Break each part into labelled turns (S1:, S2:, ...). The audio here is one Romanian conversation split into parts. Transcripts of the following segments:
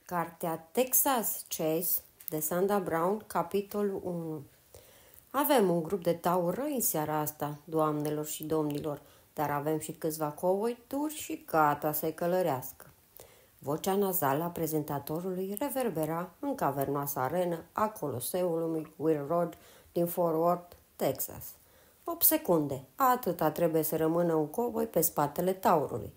S1: Cartea Texas Chase de Sandra Brown, capitolul 1. Avem un grup de tauri răi în seara asta, doamnelor și domnilor, dar avem și câțiva cowboy duri și gata să-i călărească. Vocea nazală a prezentatorului reverbera în cavernoasa arenă a Coloseului Will Road din Fort Worth, Texas. 8 secunde, atâta trebuie să rămână un cowboy pe spatele taurului.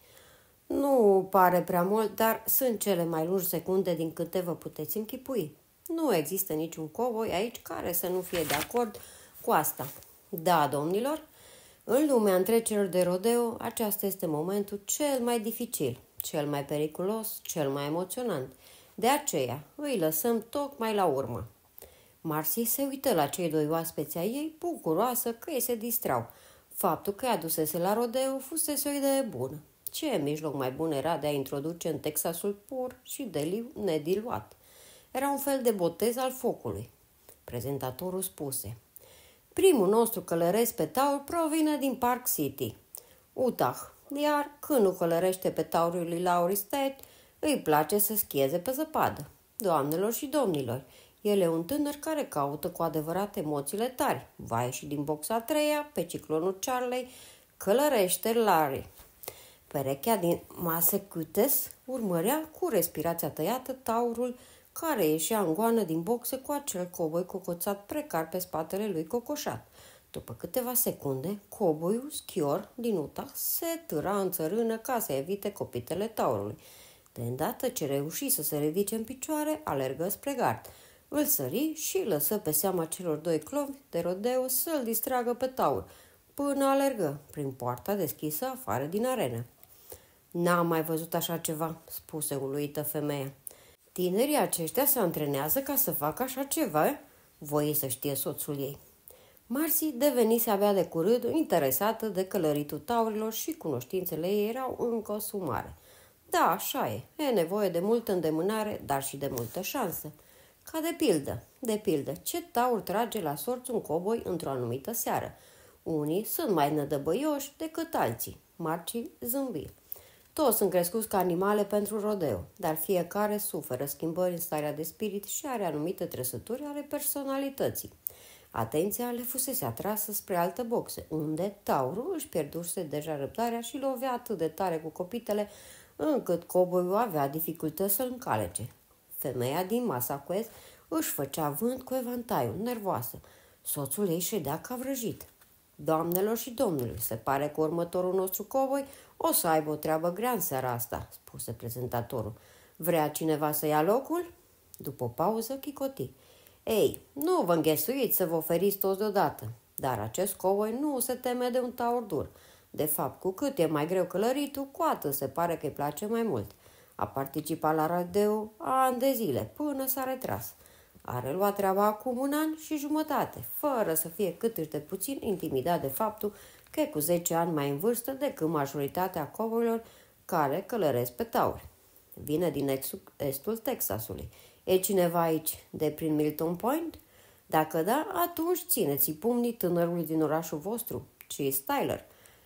S1: Nu pare prea mult, dar sunt cele mai lungi secunde din câte vă puteți închipui. Nu există niciun cowboy aici care să nu fie de acord cu asta. Da, domnilor, în lumea întrecerilor de rodeo, acesta este momentul cel mai dificil, cel mai periculos, cel mai emoționant. De aceea îi lăsăm tocmai la urmă. Marcy se uită la cei doi oaspeți ai ei, bucuroasă că ei se distrau. Faptul că i-a dusese la rodeo fusese o idee bună. Ce mijloc mai bun era de a introduce în Texasul pur și nediluat? Era un fel de botez al focului. Prezentatorul spuse: primul nostru călăreț pe taur provine din Park City, Utah, iar când nu călărește pe taurul lui Laurie State, îi place să schieze pe zăpadă. Doamnelor și domnilor, el e un tânăr care caută cu adevărat emoțiile tari. Va ieși din boxa a treia, pe ciclonul Charley, călărește Larry. Perechea din Massachusetts urmărea cu respirația tăiată taurul care ieșea în goană din boxe cu acel cowboy cocoțat precar pe spatele lui cocoșat. După câteva secunde, cowboyul schior din Utah se târa în țărână ca să evite copitele taurului. De îndată ce reuși să se ridice în picioare, alergă spre gard. Îl sări și lăsă pe seama celor doi clovi de rodeo să-l distragă pe taur, până alergă prin poarta deschisă afară din arenă. N-am mai văzut așa ceva, spuse uluită femeia. Tinerii aceștia se antrenează ca să facă așa ceva, voie să știe soțul ei. Marcy devenise abia de curând interesată de călăritul taurilor și cunoștințele ei erau încă sumare. Da, așa e nevoie de multă îndemânare, dar și de multă șansă. Ca de pildă, ce taur trage la sorți un cowboy într-o anumită seară? Unii sunt mai nădăbăioși decât alții. Marcy zâmbi. Toți sunt crescuți ca animale pentru rodeo, dar fiecare suferă schimbări în starea de spirit și are anumite trăsături ale personalității. Atenția le fusese atrasă spre altă boxe, unde taurul își pierduse deja răbdarea și lovea atât de tare cu copitele, încât cowboyul avea dificultăți să-l încalece. Femeia din Massachusetts își făcea vânt cu evantaiul, nervoasă. Soțul ei ședea ca vrăjit. Doamnelor și domnilor, se pare că următorul nostru cowboy o să aibă o treabă grea în seara asta, spuse prezentatorul. Vrea cineva să ia locul? După o pauză, chicoti. Ei, nu vă înghesuiți să vă oferiți toți deodată, dar acest cowboy nu se teme de un taur dur. De fapt, cu cât e mai greu călăritul, cu atât se pare că îi place mai mult. A participat la rodeo ani de zile, până s-a retras. A reluat treaba acum 1 an și jumătate, fără să fie cât de puțin intimidat de faptul că e cu 10 ani mai în vârstă decât majoritatea cowboyilor care călăresc pe tauri. Vine din estul Texasului. E cineva aici de prin Milton Point? Dacă da, atunci țineți-i pumnii tânărului din orașul vostru, Chase Tyler.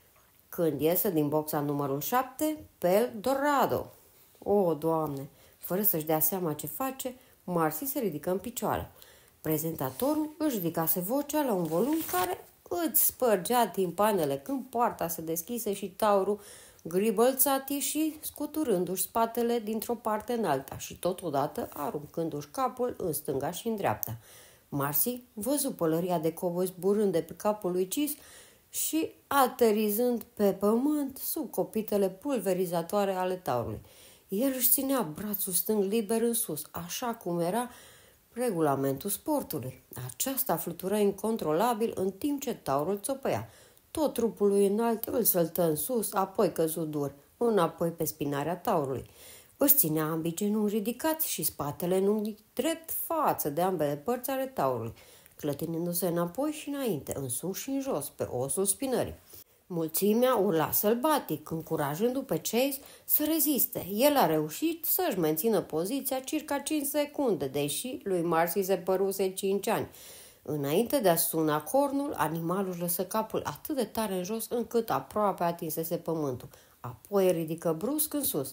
S1: Când iese din boxa numărul 7, pe Dorado. O, Doamne! Fără să-și dea seama ce face, Marcy se ridică în picioare. Prezentatorul își ridicase vocea la un volum care îți spărgea timpanele când poarta se deschise și taurul gribălțat ieși scuturându-și spatele dintr-o parte în alta și totodată aruncându-și capul în stânga și în dreapta. Marcy văzu pălăria de cowboy zburând de pe capul lui Cis și aterizând pe pământ sub copitele pulverizatoare ale taurului. El își ținea brațul stâng liber în sus, așa cum era regulamentul sportului. Aceasta flutură incontrolabil în timp ce taurul țopăia. Tot trupul lui înalt îl săltă în sus, apoi căzu dur, înapoi pe spinarea taurului. Își ținea ambii genunchi ridicați și spatele în unghi drept față de ambele părți ale taurului, clătinindu-se înapoi și înainte, în sus și în jos, pe osul spinării. Mulțimea urla sălbatic, încurajându-l pe Chase să reziste. El a reușit să-și mențină poziția circa 5 secunde, deși lui Marcy se păruse 5 ani. Înainte de a suna cornul, animalul lăsă capul atât de tare în jos încât aproape atinsese pământul. Apoi ridică brusc în sus.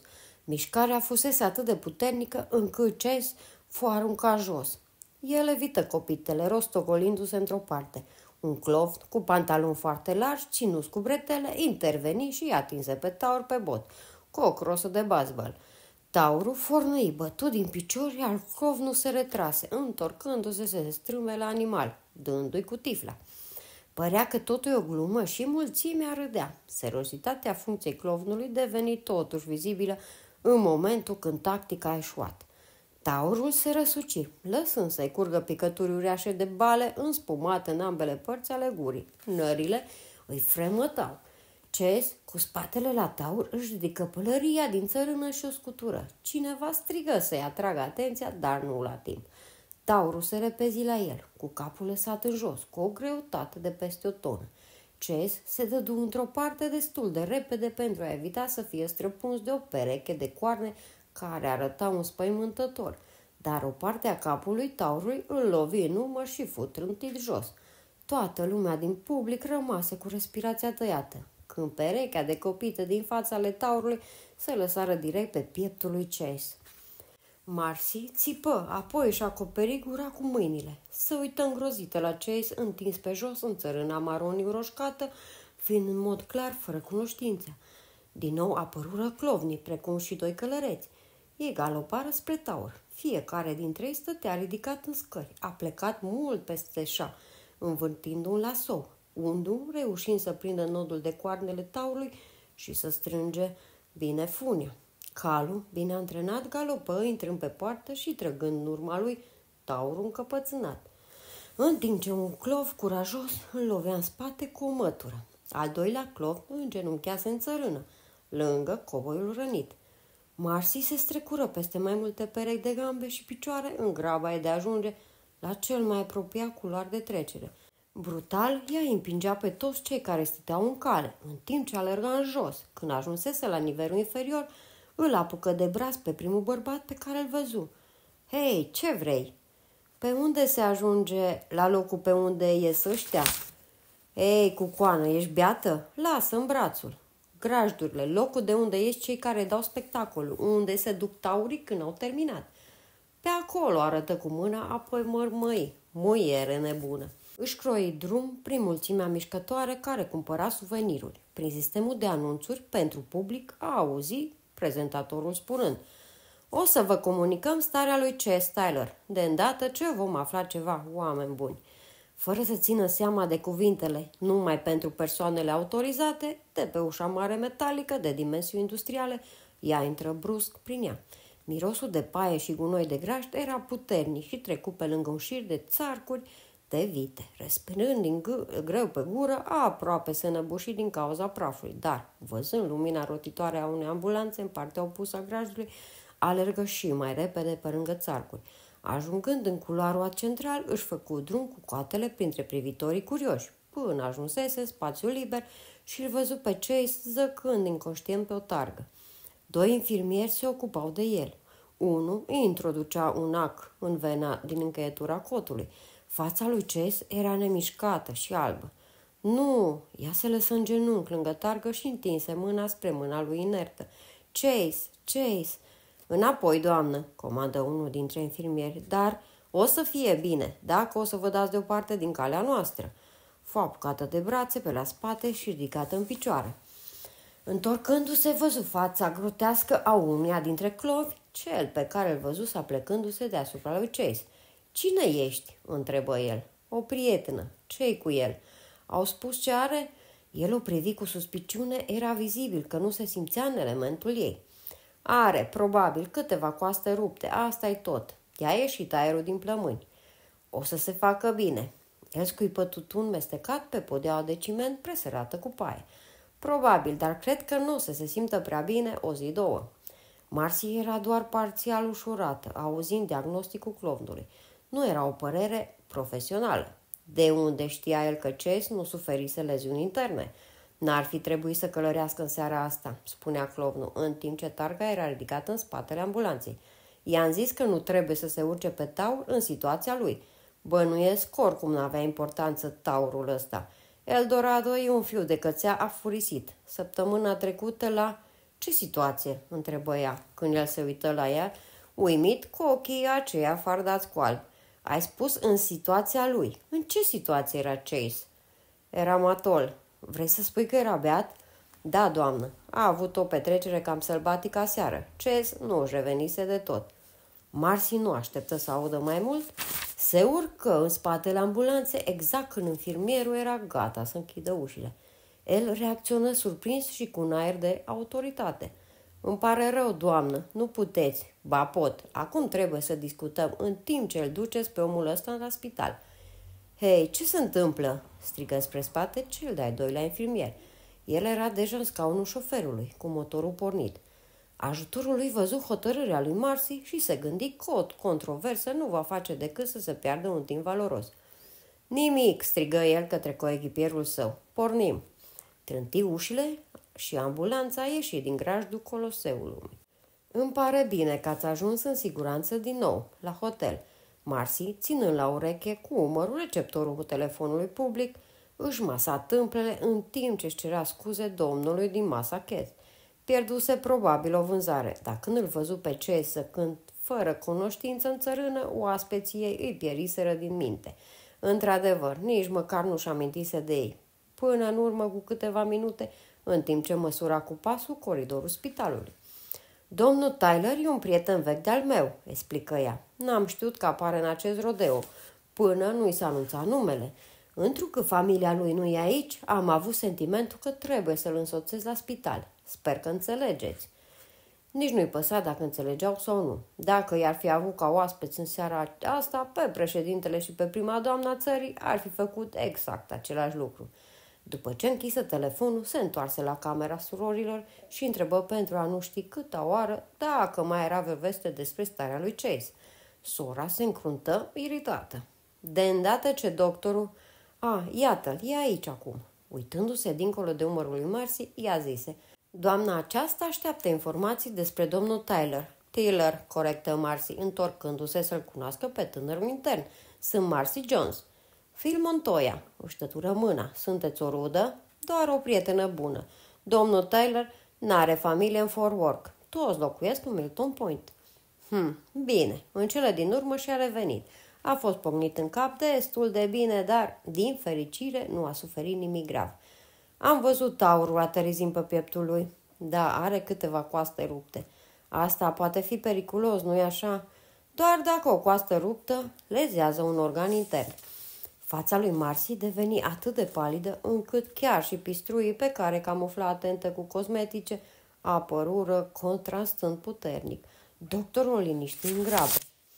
S1: Mișcarea fusese atât de puternică încât Chase fu aruncat jos. El evită copitele, rostogolindu-se într-o parte. Un clovn cu pantaloni foarte largi, ținuți cu bretele, interveni și atinse pe taur pe bot, cu o crosă de baseball. Taurul fornăi bătut din picior, iar clovnul se retrase, întorcându-se să se strâmbe la animal, dându-i cu tifla. Părea că totul e o glumă și mulțimea râdea. Seriozitatea funcției clovnului deveni totuși vizibilă în momentul când tactica a eșuat. Taurul se răsuci, lăsând să-i curgă picături uriașe de bale înspumate în ambele părți ale gurii. Nările îi fremătau. Chase, cu spatele la taur, își ridică pălăria din țărână și o scutură. Cineva strigă să-i atragă atenția, dar nu la timp. Taurul se repezi la el, cu capul lăsat în jos, cu o greutate de peste o tonă. Chase se dădu într-o parte destul de repede pentru a evita să fie străpuns de o pereche de coarne care arăta înspăimântător, dar o parte a capului taurului îl lovi în umăr și fu trântit jos. Toată lumea din public rămase cu respirația tăiată, când perechea decopită din fața ale taurului se lăsară direct pe pieptul lui Chase. Marcy țipă, apoi își acoperi gura cu mâinile. Se uită îngrozită la Chase, întins pe jos în țărâna maroniu roșcată, fiind în mod clar fără cunoștință. Din nou apărură clovnii, precum și doi călăreți. Ei galopară spre taur. Fiecare dintre ei stătea ridicat în scări, a plecat mult peste șa, învârtind un lasou, unul reușind să prindă nodul de coarnele taurului și să strânge bine funia. Calul, bine antrenat, galopă, intrând pe poartă și trăgând în urma lui taurul încăpățânat. În timp ce un clov curajos îl lovea în spate cu o mătură. Al doilea clov îngenunchease în țărână, lângă covoiul rănit. Marcy se strecură peste mai multe perechi de gambe și picioare în graba de a ajunge la cel mai apropiat culoar de trecere. Brutal, ea îi împingea pe toți cei care stăteau în cale, în timp ce alerga în jos. Când ajunsese la nivelul inferior, îl apucă de braț pe primul bărbat pe care îl văzu. Hei, ce vrei? Pe unde se ajunge la locul pe unde ies ăștia? Ei, cucoană, ești beată? Lasă-mi brațul. Grajdurile, locul de unde ies cei care dau spectacolul, unde se duc taurii când au terminat. Pe acolo, arătă cu mâna, apoi mărmăi, muiere nebună. Își croi drum prin mulțimea mișcătoare care cumpăra suveniruri. Prin sistemul de anunțuri pentru public a auzit prezentatorul spunând: o să vă comunicăm starea lui Chase Tyler, de îndată ce vom afla ceva, oameni buni. Fără să țină seama de cuvintele numai pentru persoanele autorizate, de pe ușa mare metalică de dimensiuni industriale, ea intră brusc prin ea. Mirosul de paie și gunoi de grajd era puternic și trecu pe lângă un șir de țarcuri de vite. Respirând din greu pe gură, aproape se năbuși din cauza prafului, dar, văzând lumina rotitoare a unei ambulanțe în partea opusă a grajdului, alergă și mai repede pe lângă țarcuri. Ajungând în culoarul central, își făcu drum cu coatele printre privitorii curioși, până ajunsese spațiul liber și îl văzu pe Chase zăcând inconștient pe o targă. Doi infirmieri se ocupau de el. Unul îi introducea un ac în vena din încheietura cotului. Fața lui Chase era nemișcată și albă. Nu, ea se lăsă în genunchi lângă targă și întinse mâna spre mâna lui inertă. Chase! Înapoi, doamnă, comandă unul dintre infirmieri, dar o să fie bine, dacă o să vă dați deoparte din calea noastră. Fu apucată de brațe pe la spate și ridicată în picioare. Întorcându-se, văzu fața grotească a unuia dintre clovi, cel pe care îl văzuse aplecându-se deasupra lui Chase. Cine ești?" întrebă el. O prietenă. Ce-i cu el?" Au spus ce are?" El o privi cu suspiciune, era vizibil că nu se simțea în elementul ei. Are, probabil, câteva coaste rupte, asta-i tot. I-a ieșit aerul din plămâni. O să se facă bine. El scuipă tutun mestecat pe podeaua de ciment presărată cu paie. Probabil, dar cred că nu o să se simtă prea bine o zi, două. Marcy era doar parțial ușurată, auzind diagnosticul clovnului. Nu era o părere profesională. De unde știa el că Chase nu suferise leziuni interne? N-ar fi trebuit să călărească în seara asta, spunea clovnul, în timp ce targa era ridicată în spatele ambulanței. I-am zis că nu trebuie să se urce pe taur în situația lui. Bănuiesc oricum n-avea importanță taurul ăsta. Eldorado e un fiu de cățea afurisit. Săptămâna trecută la Ce situație?" întrebă ea, când el se uită la ea, uimit cu ochii aceia fardați cu alb. Ai spus în situația lui. În ce situație era Chase?" Era matol. Vrei să spui că era beat?" Da, doamnă. A avut o petrecere cam sălbatică aseară. Chase nu își revenise de tot." Marcy nu așteptă să audă mai mult. Se urcă în spatele ambulanței exact când infirmierul era gata să închidă ușile. El reacționă surprins și cu un aer de autoritate. Îmi pare rău, doamnă, nu puteți. Ba pot. Acum trebuie să discutăm în timp ce îl duceți pe omul ăsta la spital." Hei, ce se întâmplă?" strigă spre spate cel de-al doilea infirmier. El era deja în scaunul șoferului, cu motorul pornit. Ajutorul lui văzu hotărârea lui Marcy și se gândi că o controversă nu va face decât să se piardă un timp valoros. Nimic, strigă el către coechipierul său. Pornim. Trânti ușile și ambulanța ieși din grajdul Coloseului. Îmi pare bine că ați ajuns în siguranță din nou, la hotel. Marcy, ținând la ureche cu umărul receptorul telefonului public, își masa tâmplele în timp ce își cerea scuze domnului din Massachusetts. Pierduse probabil o vânzare, dar când îl văzu pe Chase când, fără cunoștință în țărână, oaspeții ei îi pieriseră din minte. Într-adevăr, nici măcar nu-și amintise de ei. Până în urmă cu câteva minute, în timp ce măsura cu pasul coridorul spitalului. Domnul Tyler e un prieten vechi de-al meu, explică ea. N-am știut că apare în acest rodeo, până nu-i s-a anunțat numele. Întrucât familia lui nu e aici, am avut sentimentul că trebuie să-l însoțesc la spital. Sper că înțelegeți. Nici nu-i păsa dacă înțelegeau sau nu. Dacă i-ar fi avut ca oaspeți în seara asta, pe președintele și pe prima doamna țării, ar fi făcut exact același lucru. După ce închise telefonul, se întoarse la camera surorilor și întrebă pentru a nu ști câta oară dacă mai era vreo veste despre starea lui Chase. Sora se încruntă, iritată. De îndată ce doctorul... iată-l, e aici acum. Uitându-se dincolo de umărul lui Marcy, ea zise... Doamna aceasta așteaptă informații despre domnul Tyler. Tyler, corectă Marcy, întorcându-se să-l cunoască pe tânărul intern. Sunt Marcy Jones. Phil Montoya, își tătură mâna. Sunteți o rudă? Doar o prietenă bună. Domnul Tyler n-are familie în Fort Worth. Toți locuiesc în Milton Point. Bine, în cele din urmă și-a revenit. A fost pocnit în cap destul de bine, dar, din fericire, nu a suferit nimic grav. Am văzut taurul aterizind pe pieptul lui. Da, are câteva coaste rupte. Asta poate fi periculos, nu-i așa? Doar dacă o coastă ruptă lezează un organ intern. Fața lui Marcy deveni atât de palidă încât chiar și pistruii pe care camufla atentă cu cosmetice apărură contrastând puternic. Doctorul o liniști în grabă.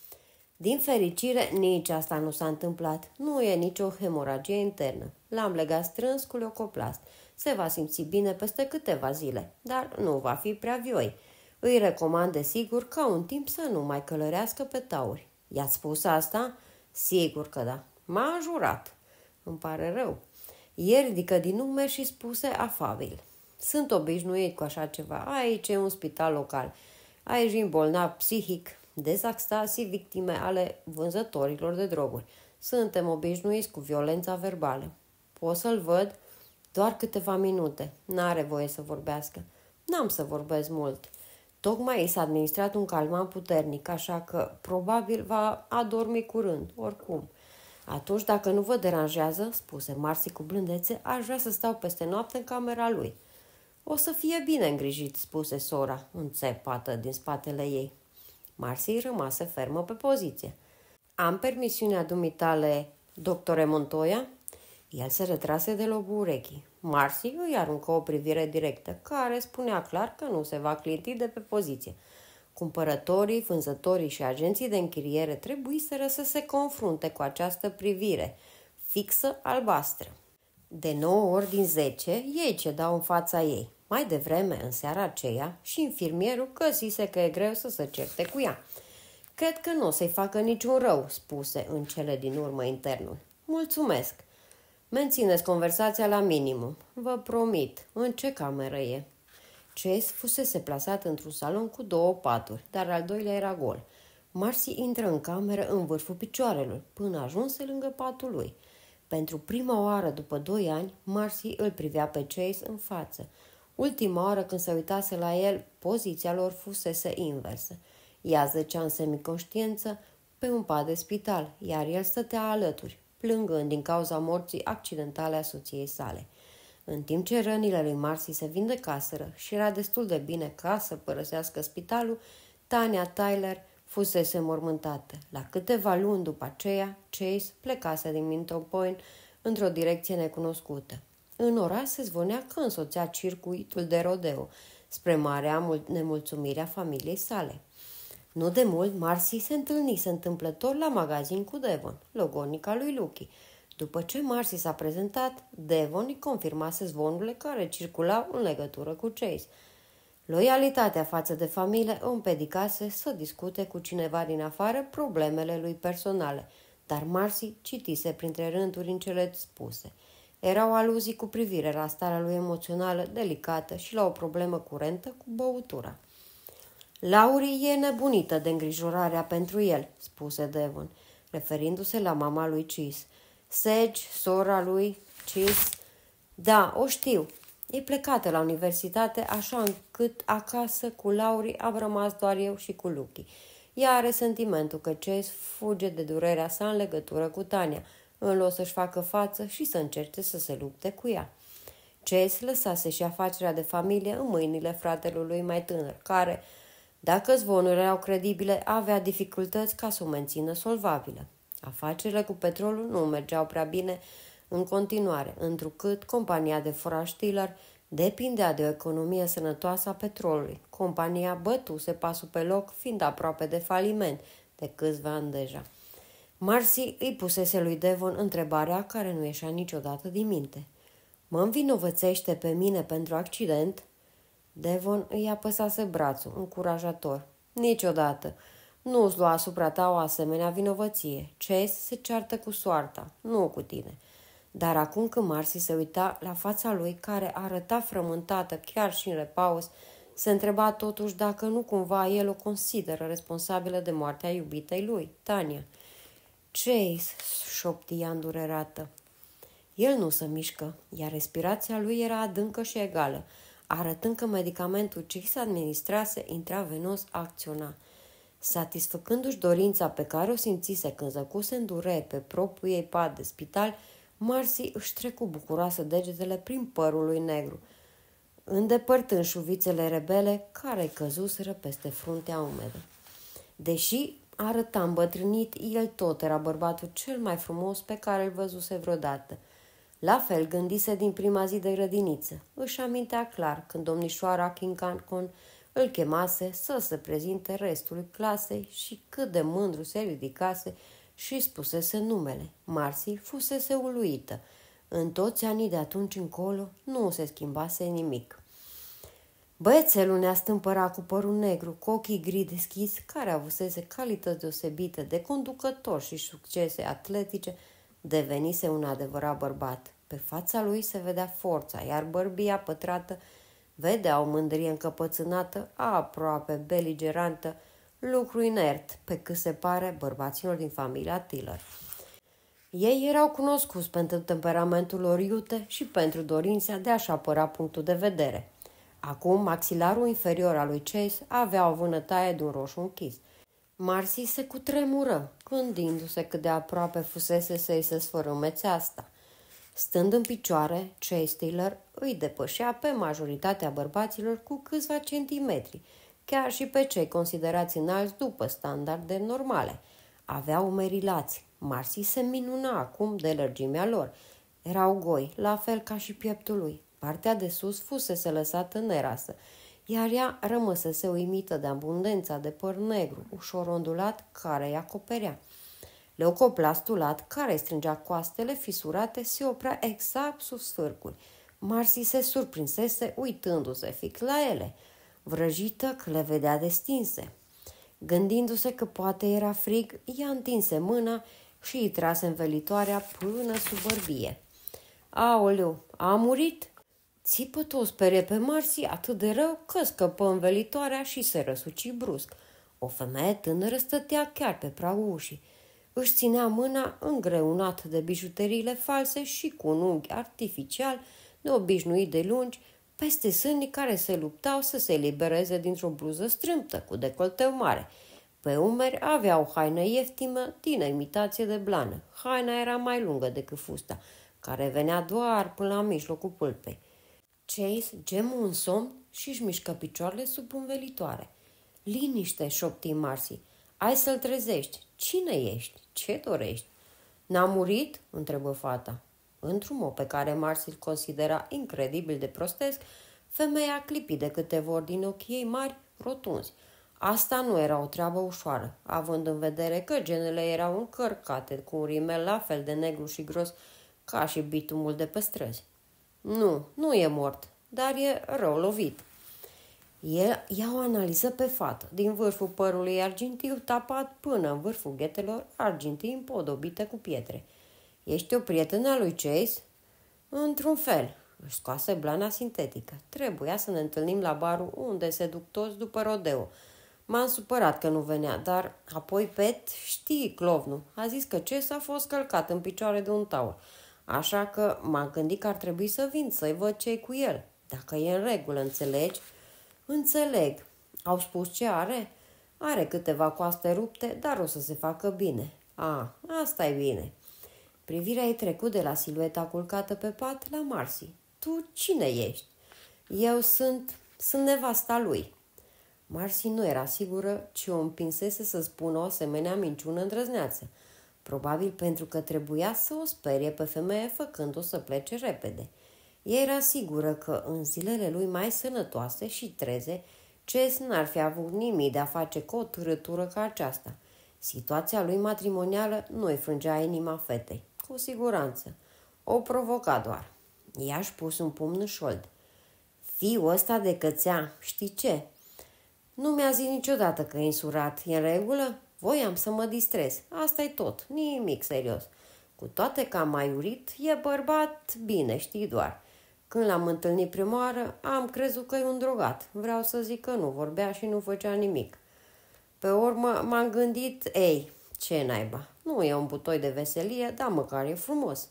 S1: Din fericire, nici asta nu s-a întâmplat. Nu e nicio hemoragie internă. L-am legat strâns cu leucoplast. Se va simți bine peste câteva zile, dar nu va fi prea vioi. Îi recomand desigur ca un timp să nu mai călărească pe tauri. I-ați spus asta? Sigur că da. M-a jurat. Îmi pare rău. Ieri ridică din nume și spuse afabil. Sunt obișnuit cu așa ceva. Aici e un spital local. Aici vin bolnavi psihic, dezaxtasii, victime ale vânzătorilor de droguri. Suntem obișnuiți cu violența verbală. Pot să-l văd? Doar câteva minute. N-are voie să vorbească. N-am să vorbesc mult. Tocmai i s-a administrat un calmant puternic, așa că probabil va adormi curând, oricum. Atunci, dacă nu vă deranjează, spuse Marcy cu blândețe, aș vrea să stau peste noapte în camera lui. O să fie bine îngrijit, spuse sora, înțepată din spatele ei. Marcy rămase fermă pe poziție. Am permisiunea dumitale, doctore Montoya? El se retrase de lobul urechii. Marcy îi aruncă o privire directă, care spunea clar că nu se va clinti de pe poziție. Cumpărătorii, vânzătorii și agenții de închiriere trebuiseră să se confrunte cu această privire, fixă, albastră. De 9 ori din 10, ei cedau în fața ei. Mai devreme, în seara aceea, și infirmierul găsise că e greu să se certe cu ea. Cred că nu o să-i facă niciun rău, spuse în cele din urmă internul. Mulțumesc. Mențineți conversația la minimum. Vă promit. În ce cameră e? Chase fusese plasat într-un salon cu 2 paturi, dar al doilea era gol. Marcy intră în cameră în vârful picioarelor, până ajunse lângă patul lui. Pentru prima oară după 2 ani, Marcy îl privea pe Chase în față. Ultima oară când se uitase la el, poziția lor fusese inversă. Ea zăcea în semiconștiență pe un pat de spital, iar el stătea alături, plângând din cauza morții accidentale a soției sale. În timp ce rănile lui Marcy se vindecaseră și era destul de bine ca să părăsească spitalul, Tania Tyler fusese mormântată. La câteva luni după aceea, Chase plecase din Minton Point într-o direcție necunoscută. În oraș se zvonea că însoțea circuitul de rodeo, spre marea nemulțumire a familiei sale. Nu de mult, Marcy se întâlnise întâmplător la magazin cu Devon, logonica lui Lucky. După ce Marcy s-a prezentat, Devon îi confirmase zvonurile care circulau în legătură cu Chase. Loialitatea față de familie o împedicase să discute cu cineva din afară problemele lui personale, dar Marcy citise printre rânduri în cele spuse. Erau aluzii cu privire la starea lui emoțională delicată și la o problemă curentă cu băutura. Laurie e nebunită de îngrijorarea pentru el, spuse Devon, referindu-se la mama lui Chase. Sedge, sora lui Chase, da, o știu. E plecată la universitate, așa încât acasă cu Laurie am rămas doar eu și cu Lucky. Ea are sentimentul că Chase fuge de durerea sa în legătură cu Tania, în loc să-și facă față și să încerce să se lupte cu ea. Chase lăsase și afacerea de familie în mâinile fratelui mai tânăr, care, dacă zvonurile erau credibile, avea dificultăți ca să o mențină solvabilă. Afacerile cu petrolul nu mergeau prea bine în continuare, întrucât compania de foraj Tiller depindea de o economie sănătoasă a petrolului. Compania bătuse pasul pe loc, fiind aproape de faliment de câțiva ani deja. Marcy îi pusese lui Devon întrebarea care nu ieșea niciodată din minte. Mă învinovățește pe mine pentru accident? Devon îi apăsase brațul, încurajator. Niciodată. Nu-ți lua asupra ta o asemenea vinovăție. Chase se ceartă cu soarta, nu cu tine. Dar acum când Marcy se uita la fața lui, care arăta frământată chiar și în repaus, se întreba totuși dacă nu cumva el o consideră responsabilă de moartea iubitei lui, Tania. Chase, șopti ea îndurerată. El nu se mișcă, iar respirația lui era adâncă și egală, arătând că medicamentul ce se administrase intravenos acționa. Satisfăcându-și dorința pe care o simțise când zăcuse în dureri pe propriul ei pat de spital, Marcy își trecu bucuroasă degetele prin părul lui negru, îndepărtând șuvițele rebele care căzuseră peste fruntea umedă. Deși arăta îmbătrânit, el tot era bărbatul cel mai frumos pe care îl văzuse vreodată. La fel gândise din prima zi de grădiniță. Își amintea clar când domnișoara Kincancon îl chemase să se prezinte restului clasei și cât de mândru se ridicase și spusese numele. Marcy fusese uluită. În toți anii de atunci încolo nu se schimbase nimic. Băiețelul neastâmpăra cu părul negru, cu ochii gri deschiși, care avusese calități deosebite de conducător și succese atletice, devenise un adevărat bărbat. Pe fața lui se vedea forța, iar bărbia pătrată vedea o mândrie încăpățânată, aproape beligerantă, lucru inert, pe cât se pare bărbaților din familia Tiller. Ei erau cunoscuți pentru temperamentul lor iute și pentru dorința de a-și apăra punctul de vedere. Acum, maxilarul inferior al lui Chase avea o vânătaie de un roșu închis. Marcy se cutremură, gândindu-se cât de aproape fusese să-i se sfărâmețe asta. Stând în picioare, Chase Tiller îi depășea pe majoritatea bărbaților cu câțiva centimetri, chiar și pe cei considerați înalți după standarde normale. Avea umerii lați. Marcy se minuna acum de lărgimea lor. Erau goi, la fel ca și pieptul lui. Partea de sus fusese lăsată nerasă, iar ea rămăsese uimită de abundența de păr negru, ușor ondulat, care îi acoperea. Leucoplastul lat, care îi strângea coastele fisurate, se oprea exact sub sfârcuri. Marcy se surprinsese uitându-se fix la ele, vrăjită că le vedea destinse. Gândindu-se că poate era frig, ea întinse mâna și îi trase învelitoarea până sub bărbie. Aoleu, a murit? Țipătă o sperie pe Marcy atât de rău că scăpă învelitoarea și se răsuci brusc. O femeie tânără stătea chiar pe pragul ușii. Își ținea mâna îngreunată de bijuteriile false și cu un unghi artificial neobișnuit de lungi, peste sânii care se luptau să se elibereze dintr-o bluză strâmtă cu decolteu mare. Pe umeri avea o haină ieftină din imitație de blană. Haina era mai lungă decât fusta, care venea doar până la mijlocul pulpei. Chase gemu în somn și își mișcă picioarele sub învelitoare. Liniște, șopti Marcy. Ai să-l trezești. Cine ești? Ce dorești? N-a murit? Întrebă fata. Într-un mod pe care Marcy îl considera incredibil de prostesc, femeia clipi de câteva ori din ochii ei mari, rotunzi. Asta nu era o treabă ușoară, având în vedere că genele erau încărcate cu un rimel la fel de negru și gros ca și bitumul de pe străzi. Nu e mort, dar e rău lovit. El ia o analiză pe fată, din vârful părului argintiu tapat până în vârful ghetelor argintii împodobite cu pietre. Ești o prietenă a lui Chase? Într-un fel. Își scoase blana sintetică. Trebuia să ne întâlnim la barul unde se duc toți după rodeo. M-am supărat că nu venea, dar apoi Pet, știi, clovnul, a zis că Chase a fost călcat în picioare de un taur. Așa că m-am gândit că ar trebui să vin să-i văd ce-i cu el. Dacă e în regulă, înțelegi? Înțeleg. Au spus ce are? Are câteva coaste rupte, dar o să se facă bine. Asta e bine. Privirea ei trecut de la silueta culcată pe pat la Marcy. Tu cine ești? Eu sunt nevasta lui. Marcy nu era sigură, ci o împinsese să spună o asemenea minciună îndrăzneață. Probabil pentru că trebuia să o sperie pe femeie făcând-o să plece repede. Ea era sigură că în zilele lui mai sănătoase și treze, Chase n-ar fi avut nimic de a face cu o târătură ca aceasta. Situația lui matrimonială nu îi frângea inima fetei, cu siguranță. O provoca doar. Ea își pus un pumn în șold. Fiul ăsta de cățea, știi ce? Nu mi-a zis niciodată că e însurat. E în regulă? Voiam să mă distrez. Asta e tot. Nimic serios. Cu toate că am mai urit, e bărbat bine, știi doar. Când l-am întâlnit prima oară, am crezut că e un drogat. Vreau să zic că nu vorbea și nu făcea nimic. Pe urmă m-am gândit, ce naiba, nu e un butoi de veselie, dar măcar e frumos.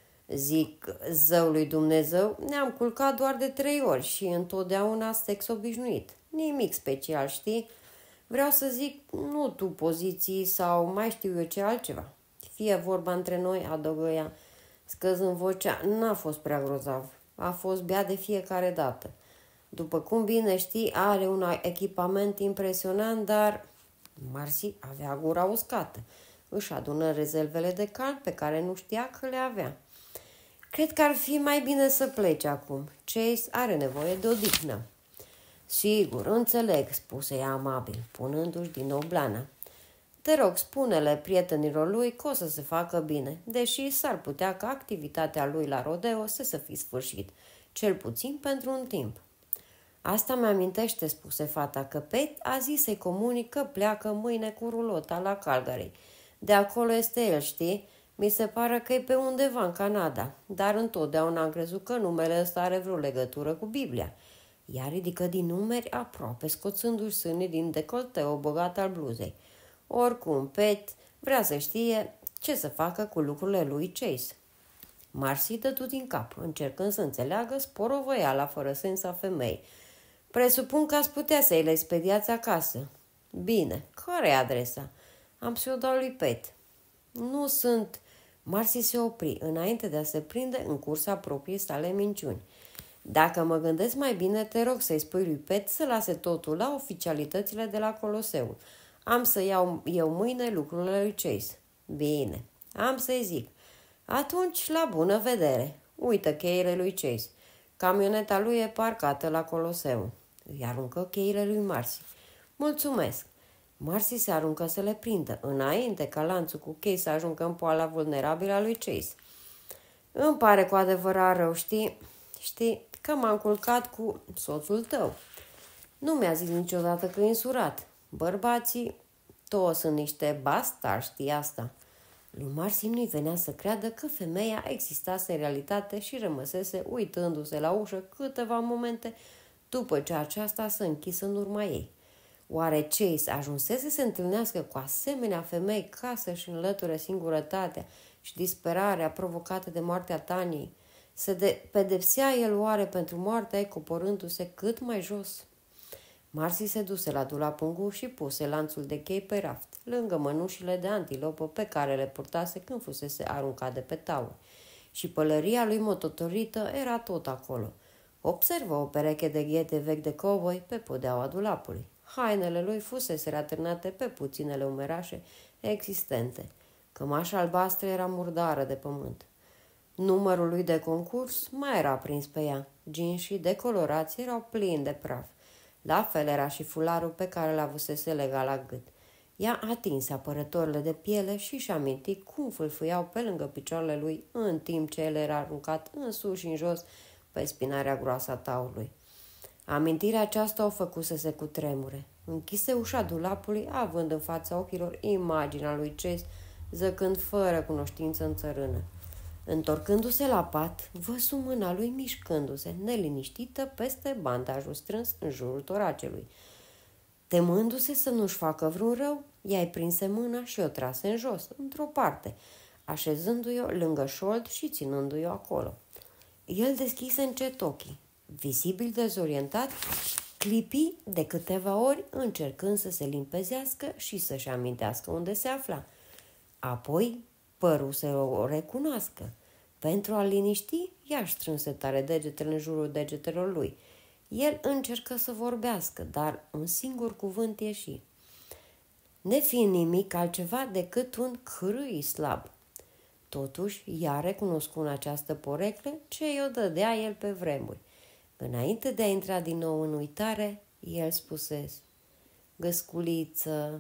S1: Zic, zău lui Dumnezeu, ne-am culcat doar de 3 ori și întotdeauna sex obișnuit. Nimic special, știi? Vreau să zic, nu tu poziții sau mai știu eu ce altceva. Fie vorba între noi, adăugă ea, scăzând vocea, n-a fost prea grozav. A fost bea de fiecare dată. După cum bine știi, are un echipament impresionant, dar Marcy avea gura uscată. Își adună rezervele de calm pe care nu știa că le avea. Cred că ar fi mai bine să plece acum. Chase are nevoie de odihnă. Sigur, înțeleg, spuse ea amabil, punându-și din nou blana. Te rog, spune-le prietenilor lui că o să se facă bine, deși s-ar putea ca activitatea lui la rodeo să se fi sfârșit, cel puțin pentru un timp. Asta mi-amintește, spuse fata, că Pete a zis să-i comunic că pleacă mâine cu rulota la Calgary. De acolo este el, știi? Mi se pare că e pe undeva în Canada, dar întotdeauna am crezut că numele ăsta are vreo legătură cu Biblia. Ea ridică din numeri aproape, scoțându-și sânii din decolteu bogat al bluzei. Oricum, Pete vrea să știe ce să facă cu lucrurile lui Chase. Marcy dădu din cap, încercând să înțeleagă sporovăiala fără sens a femeii. Presupun că ați putea să-i le expediați acasă. Bine, care e adresa? Am să o dau lui Pete. Nu sunt... Marcy se opri înainte de a se prinde în cursa propriei sale minciuni. Dacă mă gândesc mai bine, te rog să-i spui lui Pete să lase totul la oficialitățile de la Coloseu. Am să iau eu mâine lucrurile lui Chase. Bine, am să-i zic. Atunci, la bună vedere. Uită cheile lui Chase. Camioneta lui e parcată la Coloseu. Îi aruncă cheile lui Marcy. Mulțumesc. Marcy se aruncă să le prindă, înainte ca lanțul cu chei să ajungă în poala vulnerabilă a lui Chase. Îmi pare cu adevărat rău, știi că m-am culcat cu soțul tău. Nu mi-a zis niciodată că e însurat. Bărbații toți sunt niște bastardi, știi asta. Lui Marcy nu-i venea să creadă că femeia existase în realitate și rămăsese uitându-se la ușă câteva momente după ce aceasta s-a închis în urma ei. Oare Chase ajunsese să se întâlnească cu asemenea femei ca să-și înlăture singurătatea și disperarea provocată de moartea Taniei? pedepsea el oare pentru moartea ei coborându-se cât mai jos? Marsi se duse la dulapul și puse lanțul de chei pe raft, lângă mănușile de antilopă pe care le purtase când fusese aruncat de pe taură. Și pălăria lui mototorită era tot acolo. Observă o pereche de ghete vechi de cowboy pe podeaua dulapului. Hainele lui fusese atârnate pe puținele umerașe existente. Cămașa albastră era murdară de pământ. Numărul lui de concurs mai era prins pe ea. Ginșii decolorați erau plini de praf. La fel era și fularul pe care l-avusese legat la gât. Ea atinse apărătorile de piele și-și aminti cum fâlfâiau pe lângă picioarele lui în timp ce el era aruncat în sus și în jos pe spinarea groasă a taurului. Amintirea aceasta o făcu să se cutremure. Închise ușa dulapului, având în fața ochilor imaginea lui Chase, zăcând fără cunoștință în țărână. Întorcându-se la pat, văzu mâna lui mișcându-se, neliniștită, peste bandajul strâns în jurul toracelui. Temându-se să nu-și facă vreun rău, ea-i prinse mâna și o trase în jos, într-o parte, așezându-i-o lângă șold și ținându-i-o acolo. El deschise încet ochii. Vizibil dezorientat, clipi de câteva ori încercând să se limpezească și să-și amintească unde se afla. Apoi păru să o recunoască. Pentru a-l liniști, ea strânse tare degetele în jurul degetelor lui. El încercă să vorbească, dar un singur cuvânt ieși. Nefiind nimic altceva decât un crâi slab. Totuși, ea recunoscu în această poreclă ce i-o dădea el pe vremuri. Înainte de a intra din nou în uitare, el spusese: Găsculiță.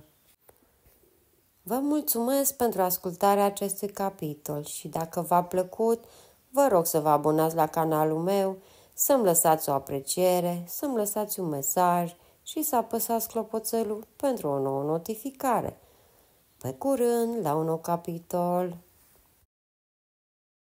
S1: Vă mulțumesc pentru ascultarea acestui capitol și dacă v-a plăcut, vă rog să vă abonați la canalul meu, să-mi lăsați o apreciere, să-mi lăsați un mesaj și să apăsați clopoțelul pentru o nouă notificare. Pe curând, la un nou capitol!